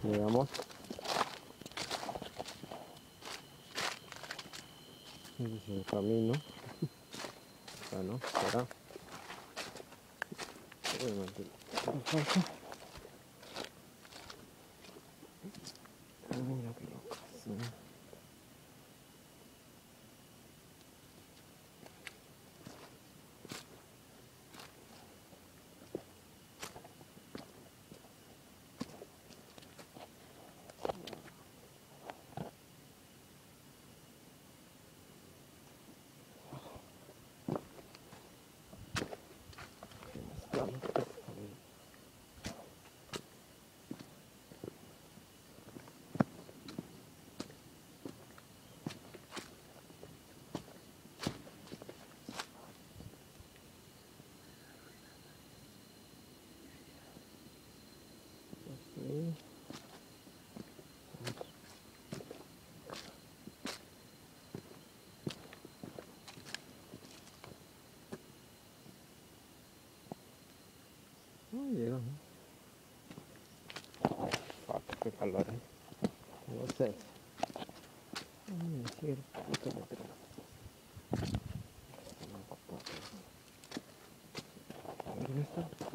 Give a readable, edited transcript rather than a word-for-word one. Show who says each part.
Speaker 1: Llegamos. Ese es el camino. Acá no, será. Obviamente. Mira qué loco. Sí. Llegamos. Fuck, qué calor, No sé. Sí, ¿dónde está?